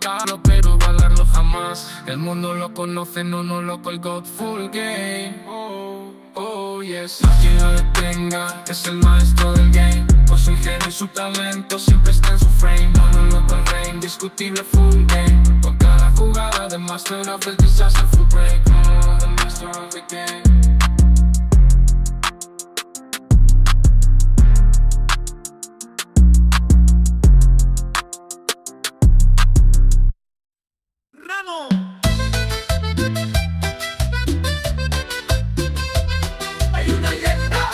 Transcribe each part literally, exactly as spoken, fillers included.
tocarlo pero igualarlo jamás. El mundo lo conoce, no, no loco, el God Full Game. Oh, oh yes. Quien lo detenga es el maestro del game. Por su ingenio y su talento siempre está en su frame. No, no loco, el rey indiscutible Full Game. Con cada jugada de Master of the Disaster Full Break. Oh, the Master of the Game. Hay una leyenda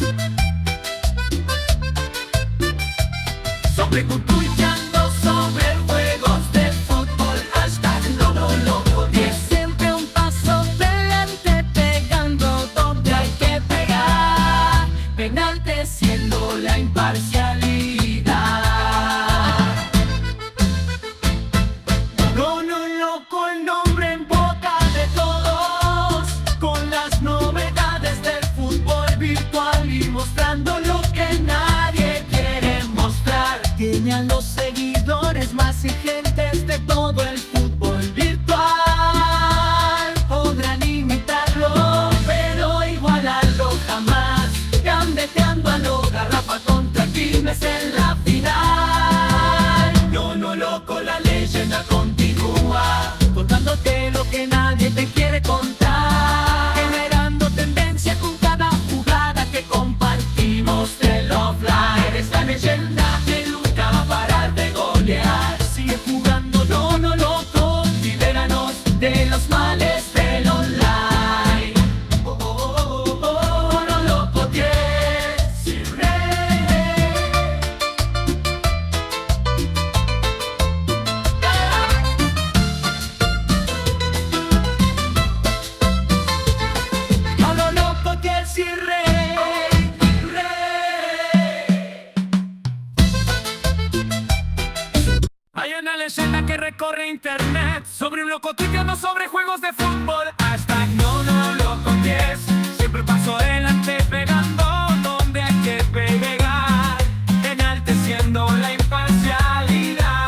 sobre cultureando sobre juegos de fútbol. Hashtag no no loco diez. Siempre un paso delante, pegando donde hay que pegar, enalteciendo la imparcialidad. No no loco, el nombre en boca de todos, con las novedades del fútbol virtual y mostrando lo que nadie quiere mostrar. Tiene a los seguidores más exigentes de todo el fútbol virtual. Podrán imitarlo, pero igualarlo jamás. Gambeteando a lo Garrafa contra Quilmes en la final. No, no loco, la leyenda continúa, contándote lo que nadie te quiere contar, generando tendencia con cada jugada que compartimos del offline. Es la leyenda que nunca va a parar de golear. Sigue jugando, no, no loco, libéranos de los males del online. Oh, oh, oh, oh, oh, no loco, diez y rey. No, no loco, diez y rey, rey. Hay una leyenda que recorre internet sobre un loco tuiteando sobre juegos de fútbol. Hashtag no, no loco diez. Siempre paso adelante pegando donde hay que pegar, enalteciendo la imparcialidad.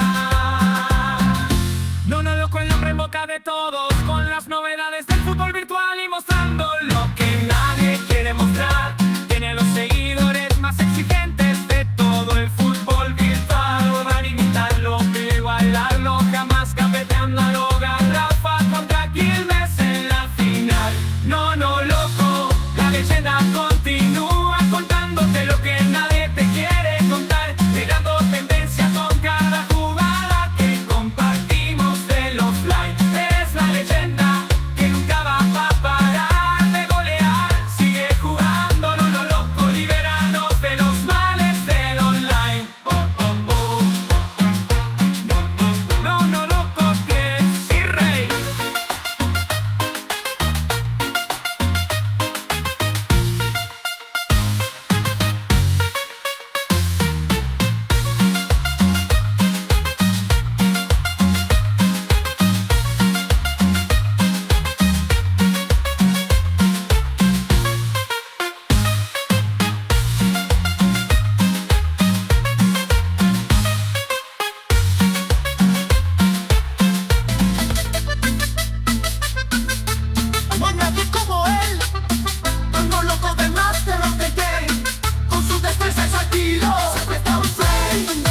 No, no loco, el nombre en boca de todos, con las novedades del fútbol virtual y mostrando lo que nadie quiere mostrar. Tiene a los seguidores más exigentes de todo el fútbol virtual. Podrán imitarlo, pero igualarlo jamás. Gambeteando a lo Garrafa contra Quilmes en la final. No, no loco, la leyenda continúa, contándote lo que nadie te quiere contar, tirando tendencia con cada jugada que compartimos del offline. Es la leyenda que nunca va a parar de golear. Sigue jugando, no, no loco, libéranos de los males del online. Oh, oh, oh. No, no loco, que sí, rey. No hay nadie como él, no loco de Master of the Game. Con su destreza y su estilo siempre está un frame.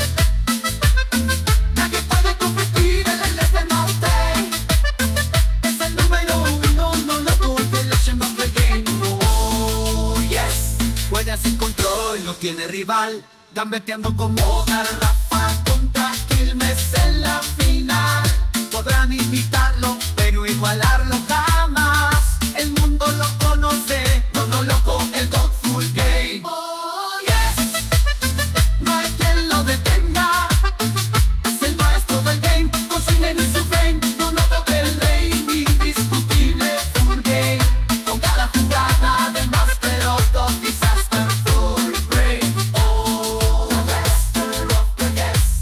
Nadie puede competir, él es el mountain. Es el número uno, no loco, the legend of the game. Oh yes, juega sin control, no tiene rival, gambeteando como Garrafa contra Quilmes en la final. Podrán imitarlo, pero igualarlo jamás. El mundo lo conoce, no, no loco, el God Full Game. Oh yes, no hay quien lo detenga. Es el maestro del game, con su ingenio y su frame. No, no loco, el rey indiscutible Full Game. Con cada jugada de Master of the Disaster Full Break. Oh, the Master of the Guess.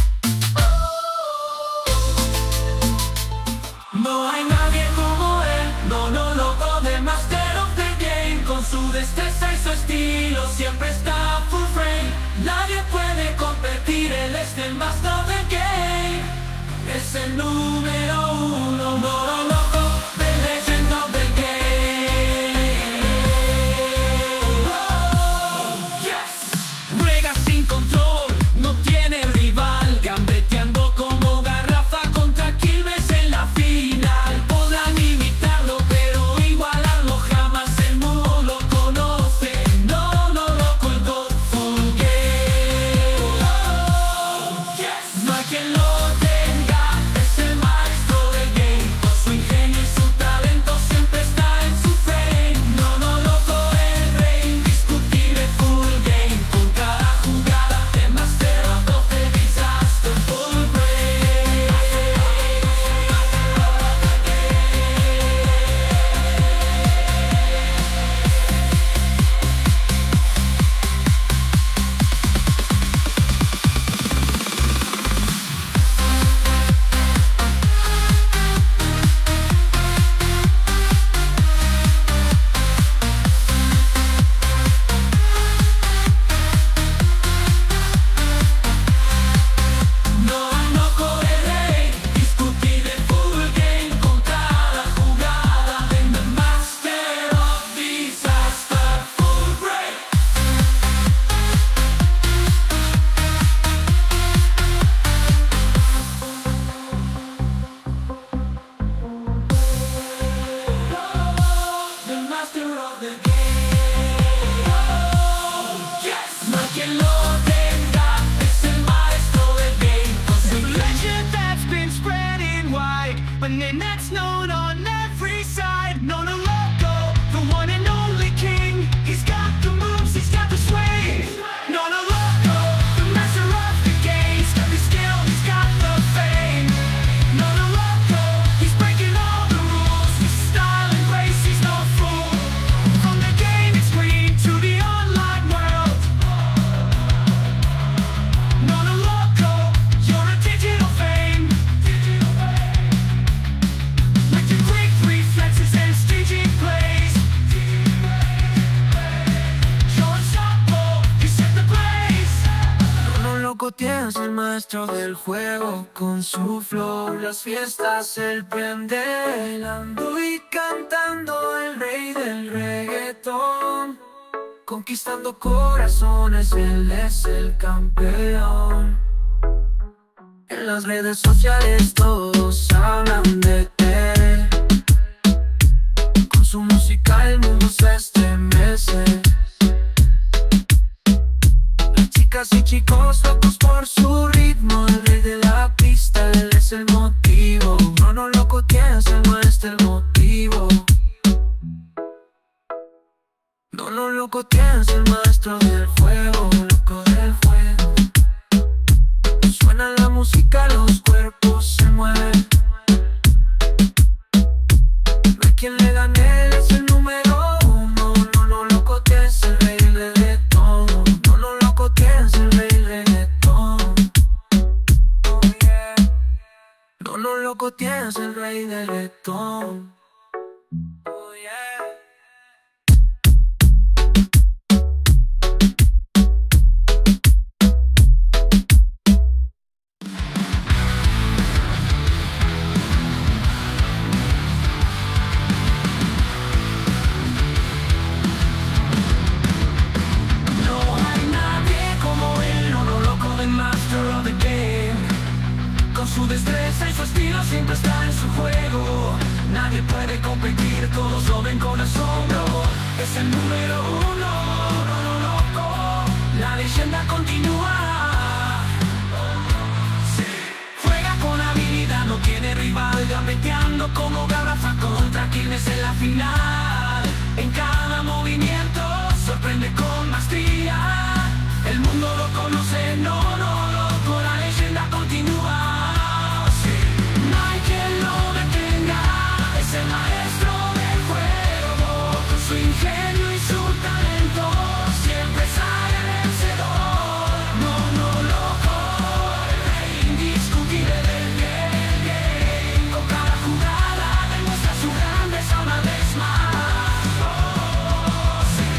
No hay nadie como él, no, no loco de Master of the Game. Con su destreza y su estilo siempre está full frame. Nadie puede competir, él es el Master of the Game. es el número uno. Mono loco, the legend of the game. Oh, yes. Juega sin control, no tiene rival, gambeteando como Garrafa contra Quilmes en la final. Podrán imitarlo, pero igualarlo jamás, el mundo lo conoce. No, no loco, el Godful Game. Oh, yes. No hay quien lo tenga, es el maestro del game. Con su ingenio y su talento siempre está en su frame. No, no loco, el rey indiscutible, full game. Con cada jugada de Master of the Disaster, full break. No, loco, el rey indiscutible, full game. Con cada jugada de The Master of Disaster, full break. The master of the game. Oh, yes. No hay quien lo tenga, es el maestro del game. Con su The legend that's been spreading wide, but then that's known on every side. No, no loco, the one and only king. He's got the moves, he's got the swing. No, no loco, the master of the game. He's got the skill, he's got the fame. No, no loco, he's breaking all the rules. His style and grace, he's no fool. From the gaming screen to the online world. No, no loco, you're a digital fame. With your quick reflexes and staging plays, you're unstoppable, you set the blaze. No, loco, tienes el maestro del juego. Con su flow las fiestas él prende bailando y cantando, el rey del reggaetón. Conquistando corazones, él es el campeón. En las redes sociales todos hablan de él. Con su música el mundo se estremece. Las chicas y chicos locos por su ritmo, el rey de la pista, él es el motivo. No, no loco, tienes el maestro, el motivo. No, no loco, tienes el maestro del fuego, loco del fuego. Suena la música, los cuerpos se mueven. No hay quien le gane, él es el número uno. No, no loco, tienes el rey del reggaetón. No, no loco, tienes el rey del reggaetón. Oh, yeah. No, no loco, tienes el rey del reggaetón. Oh, yeah. No hay nadie como él, no, no loco, the master of the game. Con su destreza y su estilo siempre está en su juego. Nadie puede competir, todos lo ven con asombro. Es el número uno, no, no loco. La leyenda continúa. Sí. Juega con habilidad, no tiene rival, gambeteando como Garrafa contra Quilmes en la final. En cada movimiento sorprende con maestría. El mundo lo conoce, no, no loco, la leyenda continúa. Sí. No hay quien lo detenga, es el maestro del juego. Con su ingenio y su talento siempre sale vencedor. No, no loco, el rey indiscutible del game. Con cada jugada demuestra su grandeza una vez más. Oh, sí.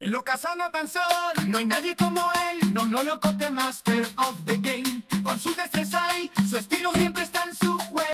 Lo Casano Danzón, no hay nadie como él. No, no loco, the master of the game. Con su destreza y su estilo siempre está en su juego.